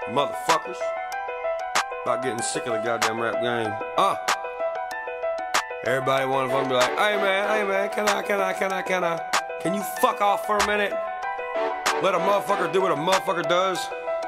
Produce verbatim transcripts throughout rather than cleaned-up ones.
Motherfuckers. About getting sick of the goddamn rap game. Uh. Everybody wanna fucking be like, hey man, hey man, can I, can I, can I, can I? Can you fuck off for a minute? Let a motherfucker do what a motherfucker does.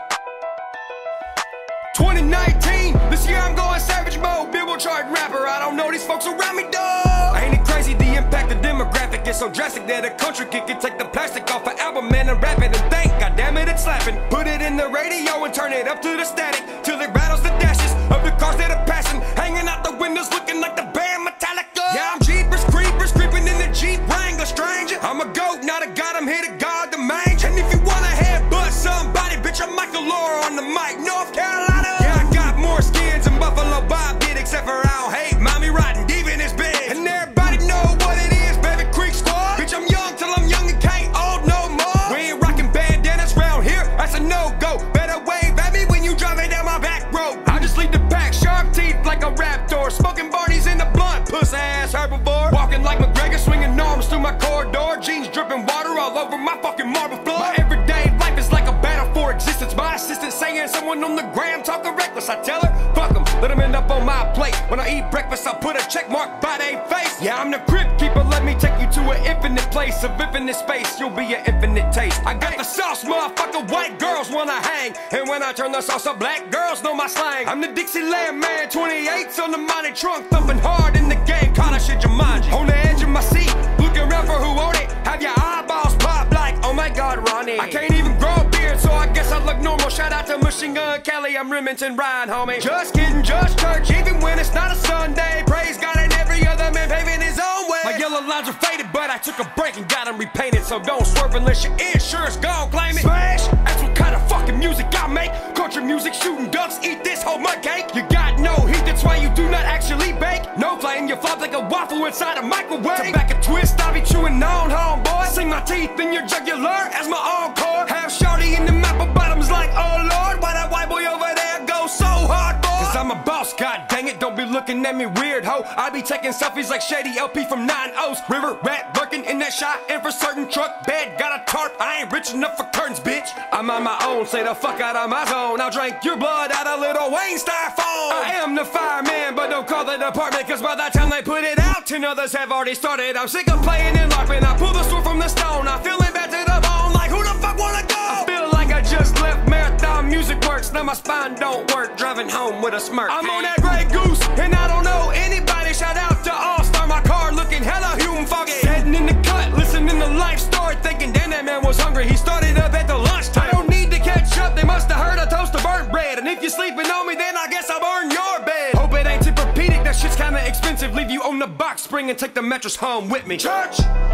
twenty nineteen, this year I'm going savage mode. Billboard chart rapper, I don't know these folks around me, dog. Ain't it crazy the impact the demographic is so drastic that a country kid can take the plastic off an album, man, and rap it and think, goddamn it, it's slapping. Put it in the radio and turn it up to the static till it rattles the dashes of the cars that are passing, hanging out the windows looking like the band Metallica. Yeah, I'm Jeepers Creepers creeping in the Jeep Wrangler, stranger. I'm a goat, not a god, I'm here to guard the mange. And if you wanna headbutt somebody, bitch, I'm Michael Laura on the mic, North Carolina. Yeah, I got more skins than Buffalo Bob did, except for I don't hate mommy rotten deep in his bed. And everybody know what it is, baby, Creek Squad. Bitch, I'm young till I'm young and can't old no more. We ain't rocking bandanas round here, that's a no-go. Better wave at me when you driving down my back road. I just leave the pack, sharp teeth like a raptor, smoking Barney's in the blunt, puss ass herbivore. Walking like McGregor, swinging arms through my corridor, jeans dripping water all over my fucking marble floor. My everyday life is like a battle for existence. My assistant saying someone on the gram talking reckless. I tell her, fuck them, let them end up on my plate. When I eat breakfast, I put a check mark by their face. Yeah, I'm the crypt keeper, let me take you to an infinite place of infinite space. You'll be an infinite taste. I got the sauce, motherfucker, white girls wanna hang. And when I turn the sauce up, black girls know my slang. I'm the Dixieland man, twenty-eights on the money trunk, thumping hard in the game, call that shit Jumanji. On the edge of my seat, looking around for who own it. Have your eyeballs pop like, oh my god, Ronnie. I can't even grow a beard, so I guess I look normal. Shout out to Machine Gun Kelly, I'm Remington Ryan, homie. Just kidding, just church, even when it's not a Sunday. Praise God and every other man paving his own way. My yellow lines are faded, but I took a break and got them repainted. So don't swerve unless your insurance gon' claim it. Smash, that's what kind of fucking music I make. Country music, shooting ducks, eat this whole mud cake. You got no heat, that's why you do not actually bake. No flame, you flop like a waffle inside a microwave. Tobacco twist, I be chewing on, homeboy. Sing my teeth in your jugular as my encore. Have shorty in the map of bottoms like, oh lord, why that white boy over there go so hard, boy? Cause I'm a boss, god dang it, don't be looking at me weird, ho. I be taking selfies like Shady L P from nine O's. River rat lurking in that shot, and for certain truck bed got a tarp. I ain't rich enough for curtains, bitch. I'm on my own, say the fuck out of my zone. I'll drink your blood out of little Wayne styrofoam. I am the fireman, but don't call the department, cause by the time they put it out, ten others have already started. I'm sick of playing and LARPing. I pull the sword from the stone, I feel it back to the bone. Like who the fuck wanna go? I feel like I just left Marathon Music Works. Now my spine don't work, driving home with a smirk. I'm on that Grey Goose, and I don't know anybody. Shout out to All-Star, my car looking hella human foggy. Sitting in the cut, listening to life story, thinking damn that man was hungry. He started up at the lunchtime. I don't need to catch up, they must have heard a toast of burnt bread. And if you're sleeping on me, then I guess I'll burn your bed. Hope it ain't Tempur-Pedic, that shit's kinda expensive. Leave you on the box spring and take the mattress home with me. Church,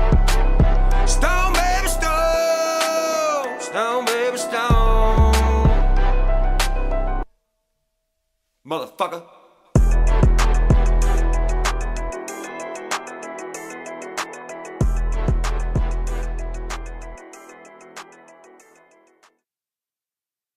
stone baby stone, stone baby stone, motherfucker.